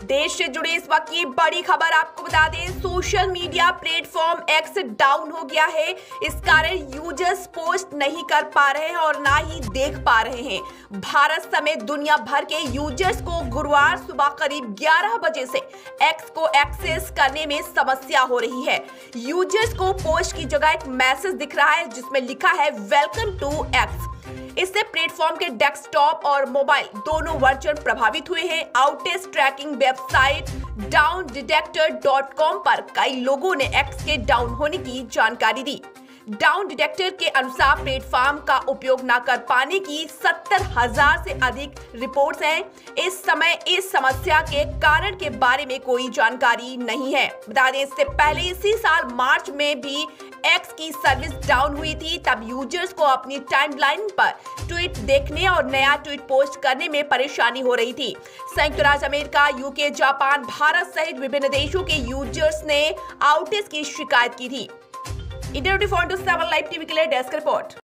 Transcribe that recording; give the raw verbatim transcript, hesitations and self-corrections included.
देश से जुड़ी इस वक्त की बड़ी खबर आपको बता दें, social media platform X down हो गया है। इस कारण यूजर्स पोस्ट नहीं कर पा रहे हैं और ना ही देख पा रहे हैं। भारत समेत दुनिया भर के यूजर्स को गुरुवार सुबह करीब ग्यारह बजे से एक्स को एक्सेस करने में समस्या हो रही है। यूजर्स को पोस्ट की जगह एक मैसेज दिख रहा है जिसमें लिखा है वेलकम टू एक्स। इससे प्लेटफॉर्म के डेस्कटॉप और मोबाइल दोनों वर्जन प्रभावित हुए हैं। Outage tracking website down detector dot com पर कई लोगों ने एक्स के डाउन होने की जानकारी दी। डाउन डिटेक्टर के अनुसार प्लेटफॉर्म का उपयोग न कर पाने की सत्तर हजार से अधिक रिपोर्ट्स हैं। इस समय इस समस्या के कारण के बारे में कोई जानकारी नहीं है। बता दें, इससे पहले इसी साल मार्च में भी एक्स की सर्विस डाउन हुई थी। तब यूजर्स को अपनी टाइमलाइन पर ट्वीट देखने और नया ट्वीट पोस्ट करने में परेशानी हो रही थी। संयुक्त राज्य अमेरिका, यूके, जापान, भारत सहित विभिन्न देशों के यूजर्स ने आउटेज की शिकायत की थी। India twenty four into seven live TV के लिए डेस्क रिपोर्ट।